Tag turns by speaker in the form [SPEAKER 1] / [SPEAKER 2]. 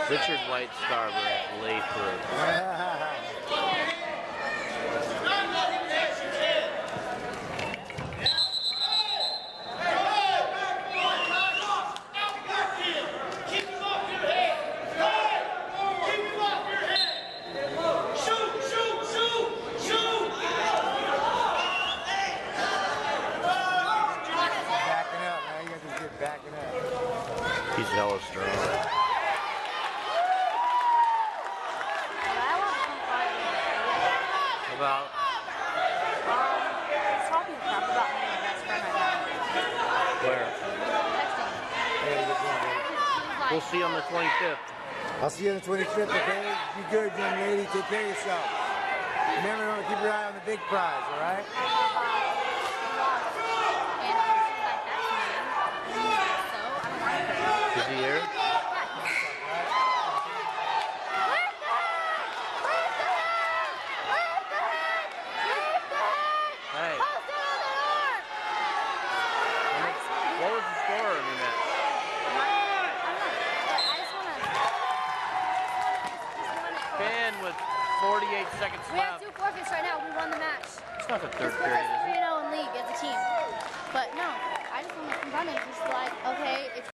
[SPEAKER 1] Richard Whitescarver at Lathrop.
[SPEAKER 2] Backing up.
[SPEAKER 1] He's hella strong. About?
[SPEAKER 3] Talking crap about me and my best friend right now.
[SPEAKER 1] Where?
[SPEAKER 3] Texting.
[SPEAKER 1] We'll see you on the 25th.
[SPEAKER 2] I'll see you on the 25th, okay? Be good, young lady. Take care of yourself. Remember, keep your eye on the big prize, all right?
[SPEAKER 1] Is he here? Hey. What was the score in your match? Fan with 48 seconds left.
[SPEAKER 3] We have 2 forfeits right now. We won the match.
[SPEAKER 1] It's not the third
[SPEAKER 3] We're
[SPEAKER 1] period, is it?
[SPEAKER 3] 3-0 in league as a team. But no, I just want to run it just like, okay, it's